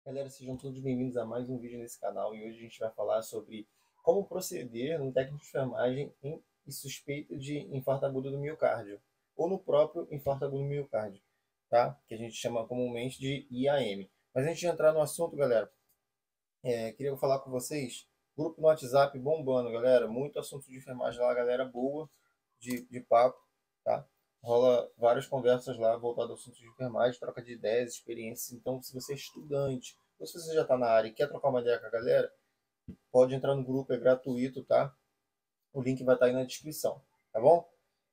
Galera, sejam todos bem-vindos a mais um vídeo nesse canal e hoje a gente vai falar sobre como proceder num técnico de enfermagem em suspeita de infarto agudo do miocárdio ou no próprio infarto agudo do miocárdio, tá? Que a gente chama comumente de IAM. Mas antes de entrar no assunto, galera, queria falar com vocês, grupo no WhatsApp bombando, galera, muito assunto de enfermagem lá, galera boa de papo, tá? Rola várias conversas lá voltadas ao assunto de enfermagem, troca de ideias, experiências. Então, se você é estudante, ou se você já está na área e quer trocar uma ideia com a galera, pode entrar no grupo, é gratuito, tá? O link vai estar aí na descrição, tá bom?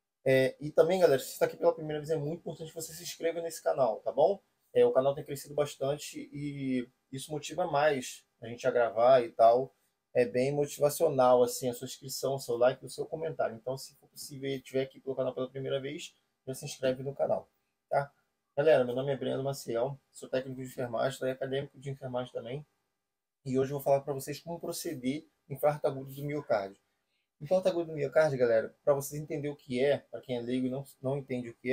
E também, galera, se você está aqui pela primeira vez, é muito importante que você se inscreva nesse canal, tá bom? O canal tem crescido bastante e isso motiva mais a gente a gravar e tal. É bem motivacional, assim, a sua inscrição, o seu like e o seu comentário. Então, se for possível e estiver aqui pelo canal pela primeira vez, já se inscreve no canal, tá? Galera, meu nome é Breno Maciel, sou técnico de enfermagem, sou acadêmico de enfermagem também. E hoje eu vou falar para vocês como proceder em infarto agudo do miocárdio. Infarto agudo do miocárdio, galera, para vocês entenderem o que é, para quem é leigo e não entende o que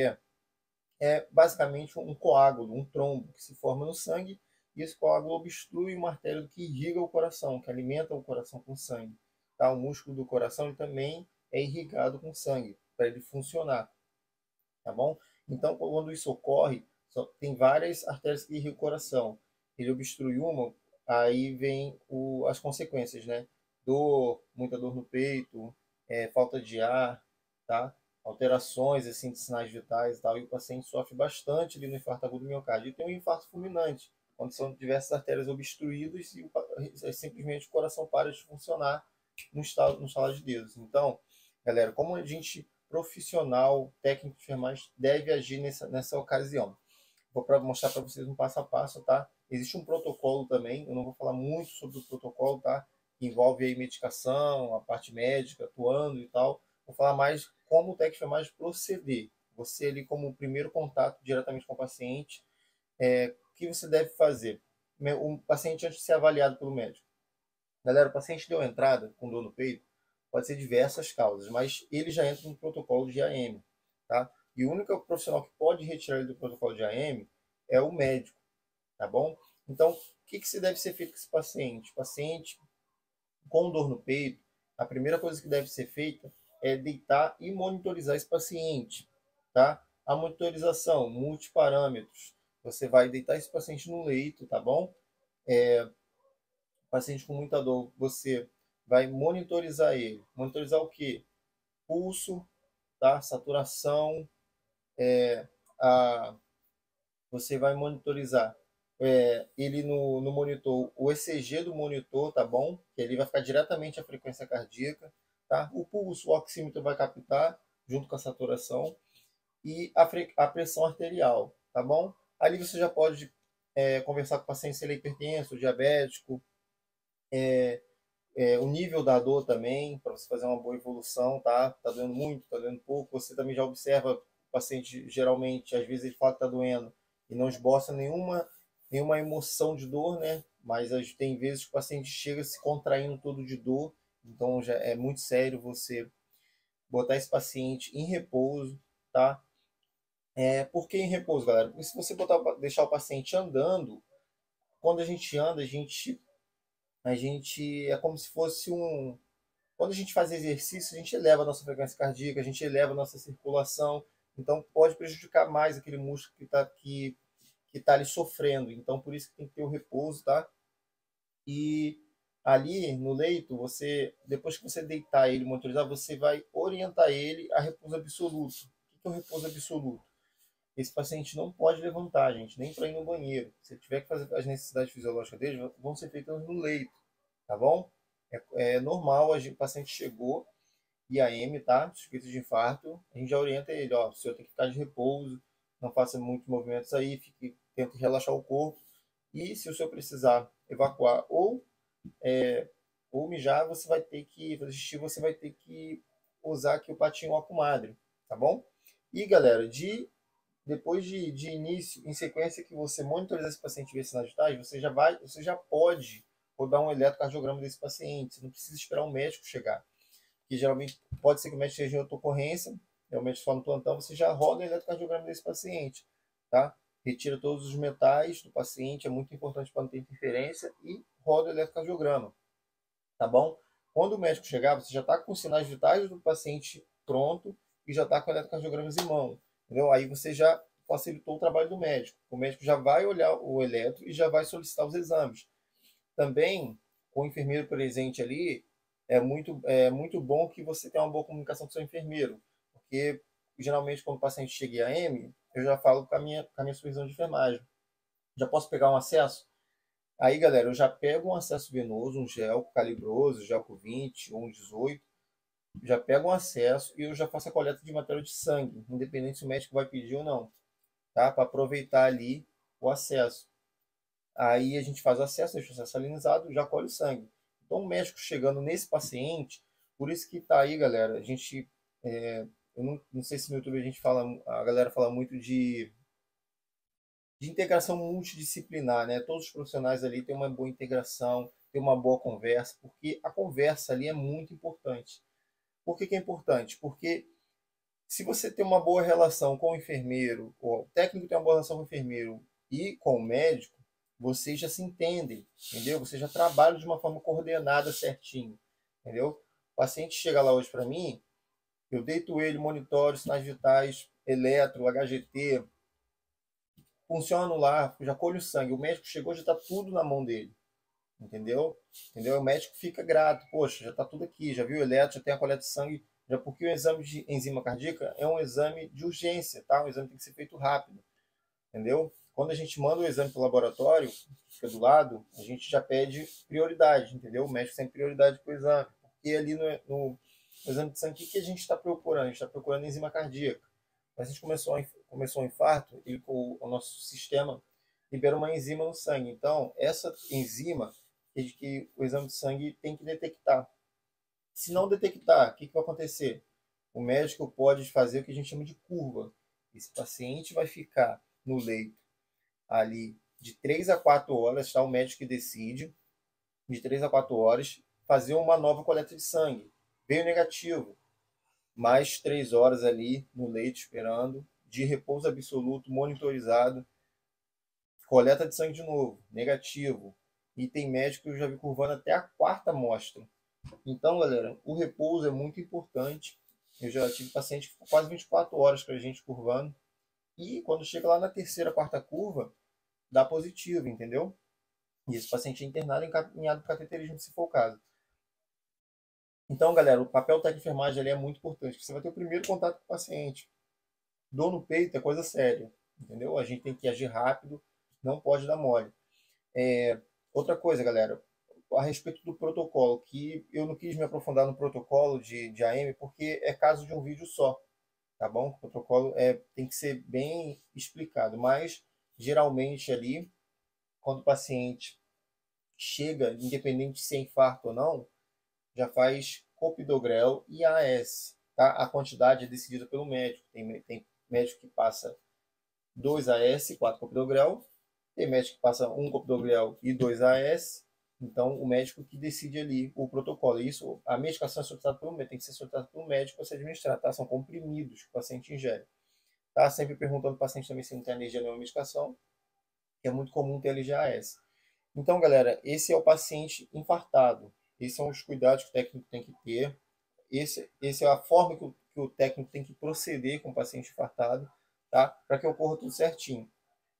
é basicamente um coágulo, um trombo que se forma no sangue e esse coágulo obstrui uma artéria que irriga o coração, que alimenta o coração com sangue. Tá? O músculo do coração ele também é irrigado com sangue para ele funcionar, tá bom? Então, quando isso ocorre, tem várias artérias que irrigam o coração. Ele obstrui uma, aí vem as consequências, né? Dor, muita dor no peito, falta de ar, tá? Alterações assim de sinais vitais e tal, e o paciente sofre bastante ali no infarto agudo do miocárdio. E tem um infarto fulminante, onde são diversas artérias obstruídas e simplesmente o coração para de funcionar no estalar de dedos. Então, galera, como a gente profissional, técnico de enfermagem deve agir nessa ocasião? Vou mostrar para vocês um passo a passo, tá? Existe um protocolo também, eu não vou falar muito sobre o protocolo, tá? Que envolve aí medicação, a parte médica, atuando e tal. Vou falar mais como o técnico de enfermagem proceder. Você ali como primeiro contato diretamente com o paciente, o que você deve fazer? O paciente antes de ser avaliado pelo médico. Galera, o paciente deu entrada com dor no peito, pode ser diversas causas, mas ele já entra no protocolo de AM, tá? E o único profissional que pode retirar ele do protocolo de AM é o médico, tá bom? Então, o que se deve ser feito com esse paciente? O paciente com dor no peito, a primeira coisa que deve ser feita é deitar e monitorizar esse paciente, tá? A monitorização, multiparâmetros. Você vai deitar esse paciente no leito, tá bom? Paciente com muita dor, você vai monitorizar ele. Monitorizar o quê? Pulso, tá? Saturação, a, você vai monitorizar ele no monitor, o ECG do monitor, tá bom? Que ele vai ficar diretamente a frequência cardíaca, tá? O pulso, o oxímetro vai captar junto com a saturação e a pressão arterial, tá bom? Ali você já pode conversar com o paciente se ele é hipertenso, diabético, o nível da dor também, para você fazer uma boa evolução, tá? Tá doendo muito, tá doendo pouco. Você também já observa o paciente, geralmente, às vezes ele fala que tá doendo e não esboça nenhuma emoção de dor, né? Mas tem vezes que o paciente chega se contraindo todo de dor, então já é muito sério você botar esse paciente em repouso, tá? Por que em repouso, galera? Porque se você deixar o paciente andando, quando a gente anda, a gente é como se fosse um. Quando a gente faz exercício, a gente eleva a nossa frequência cardíaca, a gente eleva a nossa circulação, então pode prejudicar mais aquele músculo que tá ali sofrendo. Então, por isso que tem que ter o repouso, tá? E ali no leito, depois que você deitar ele, monitorizar, você vai orientar ele a repouso absoluto. O que é o repouso absoluto? Esse paciente não pode levantar, gente, nem para ir no banheiro. Se tiver que fazer as necessidades fisiológicas dele, vão ser feitas no leito, tá bom? É normal, o paciente chegou, IAM, tá? Suspeita de infarto, a gente já orienta ele, ó, o senhor tem que ficar de repouso, não faça muitos movimentos aí, tente relaxar o corpo. E se o senhor precisar evacuar ou mijar, você vai ter que, fazer xixi, você vai ter que usar aqui o patinho à comadre, tá bom? E galera, depois de início, em sequência que você monitorizar esse paciente e ver sinais vitais, você já pode rodar um eletrocardiograma desse paciente. Você não precisa esperar o médico chegar. Que geralmente pode ser que o médico esteja em outra ocorrência, o médico só no plantão, você já roda o eletrocardiograma desse paciente, tá? retira todos os metais do paciente, é muito importante para não ter interferência, e roda o eletrocardiograma, tá bom? Quando o médico chegar, você já está com os sinais vitais do paciente pronto e já está com o eletrocardiogramas em mão, entendeu? Aí você já facilitou o trabalho do médico. O médico já vai olhar o eletro e já vai solicitar os exames. Também, com o enfermeiro presente ali, é muito bom que você tenha uma boa comunicação com o seu enfermeiro, porque geralmente quando o paciente chega em AM, eu já falo com a minha supervisão de enfermagem. Já posso pegar um acesso? Aí, galera, eu já pego um acesso venoso, um gel calibroso, gel com 20 ou um 18, já pego um acesso e eu já faço a coleta de material de sangue, independente se o médico vai pedir ou não, tá? Para aproveitar ali o acesso. Aí a gente faz o acesso, deixa o acesso salinizado, já colhe o sangue. Então, o médico chegando nesse paciente, por isso que tá aí, galera, a gente, eu não sei se no YouTube a galera fala muito de integração multidisciplinar, né? Todos os profissionais ali têm uma boa integração, têm uma boa conversa, porque a conversa ali é muito importante. Por que que é importante? Porque se você tem uma boa relação com o enfermeiro, ou o técnico tem uma boa relação com o enfermeiro e com o médico, vocês já se entendem, entendeu? Vocês já trabalham de uma forma coordenada certinho, entendeu? O paciente chega lá hoje para mim, eu deito ele, monitoro sinais vitais, eletro, HGT, funciono lá, já colho o sangue. O médico chegou, já está tudo na mão dele, entendeu? Entendeu? O médico fica grato, poxa, já está tudo aqui, já viu o eletro, já tem a coleta de sangue, já porque o exame de enzima cardíaca é um exame de urgência, tá? Um exame que tem que ser feito rápido, entendeu? Quando a gente manda o exame para o laboratório, fica do lado, a gente já pede prioridade, entendeu? O médico tem prioridade para o exame, porque ali no exame de sangue, o que a gente está procurando? A gente está procurando enzima cardíaca. Mas a gente começou um infarto e o nosso sistema libera uma enzima no sangue. Então, essa enzima que o exame de sangue tem que detectar. Se não detectar, o que vai acontecer? O médico pode fazer o que a gente chama de curva. Esse paciente vai ficar no leito ali de 3 a 4 horas, tá? O médico que decide, de 3 a 4 horas, fazer uma nova coleta de sangue. Veio negativo, mais 3 horas ali no leito esperando, de repouso absoluto, monitorizado, coleta de sangue de novo, negativo. E tem médico que eu já vi curvando até a quarta amostra. Então, galera, o repouso é muito importante. Eu já tive paciente que ficou quase 24 horas com a gente curvando. E quando chega lá na terceira, quarta curva, dá positivo, entendeu? E esse paciente é internado encaminhado para cateterismo, se for o caso. Então, galera, o papel técnico de enfermagem ali é muito importante. Você vai ter o primeiro contato com o paciente. Dor no peito é coisa séria, entendeu? A gente tem que agir rápido, não pode dar mole. Outra coisa, galera, a respeito do protocolo, que eu não quis me aprofundar no protocolo de AM, porque é caso de um vídeo só, tá bom? O protocolo tem que ser bem explicado, mas geralmente ali, quando o paciente chega, independente se é infarto ou não, já faz clopidogrel e AS, tá? A quantidade é decidida pelo médico. Tem médico que passa 2 AS, 4 clopidogrel, tem médico que passa 1 clopidogrel e 2 AS. Então, o médico que decide ali o protocolo. Isso, a medicação é solicitada pelo médico, tem que ser solicitada pelo médico para se administrar, tá? São comprimidos que o paciente ingere. Tá? Sempre perguntando ao paciente também se não tem alergia a nenhuma medicação, que é muito comum ter alergia a AS. Então, galera, esse é o paciente infartado. Esses são os cuidados que o técnico tem que ter. Esse é a forma que o técnico tem que proceder com o paciente infartado, tá? Para que ocorra tudo certinho.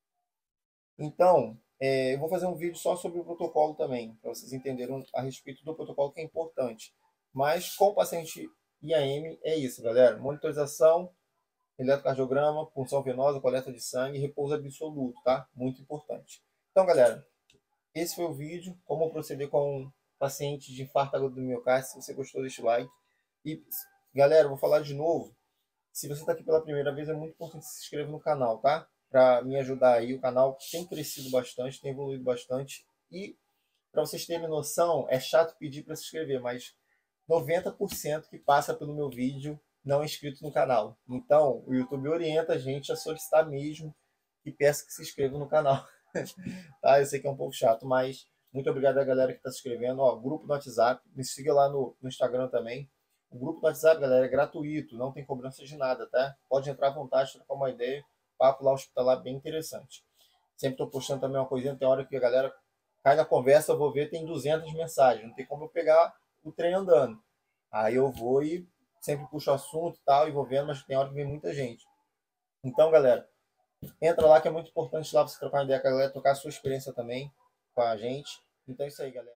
Então, eu vou fazer um vídeo só sobre o protocolo também, para vocês entenderem a respeito do protocolo, que é importante. Mas com o paciente IAM é isso, galera. Monitorização, eletrocardiograma, punção venosa, coleta de sangue e repouso absoluto, tá? Muito importante. Então, galera, esse foi o vídeo, como proceder com paciente de infarto agudo do miocárdio. Se você gostou, deixa o like. E, galera, vou falar de novo. Se você está aqui pela primeira vez, é muito importante que se inscreva no canal, tá? Para me ajudar aí. O canal tem crescido bastante, tem evoluído bastante. E, para vocês terem noção, é chato pedir para se inscrever, mas 90% que passa pelo meu vídeo não é inscrito no canal. Então, o YouTube orienta a gente a solicitar mesmo e peça que se inscreva no canal. Tá? Eu sei que é um pouco chato, mas muito obrigado a galera que está se inscrevendo. Ó, grupo no WhatsApp, me siga lá no Instagram também. O grupo no WhatsApp, galera, é gratuito, não tem cobrança de nada, tá? Pode entrar à vontade, trocar uma ideia. papo lá hospitalar bem interessante. Sempre estou postando também uma coisinha, tem hora que a galera cai na conversa, eu vou ver, tem 200 mensagens, não tem como eu pegar o trem andando. Aí eu vou e sempre puxo o assunto e tal, e vou vendo, mas tem hora que vem muita gente. Então, galera, entra lá que é muito importante lá você trocar uma ideia com a galera, trocar a sua experiência também com a gente. Então é isso aí, galera.